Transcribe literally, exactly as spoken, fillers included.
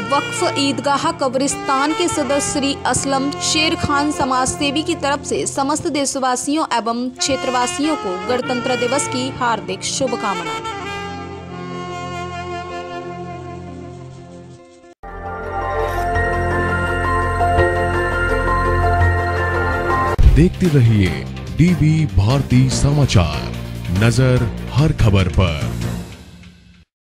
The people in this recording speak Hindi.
वक्फ ईदगाह कब्रिस्तान के सदस्य श्री असलम शेर खान समाज सेवी की तरफ से समस्त देशवासियों एवं क्षेत्रवासियों को गणतंत्र दिवस की हार्दिक शुभकामनाएं। देखते रहिए डीवी भारती समाचार, नजर हर खबर पर।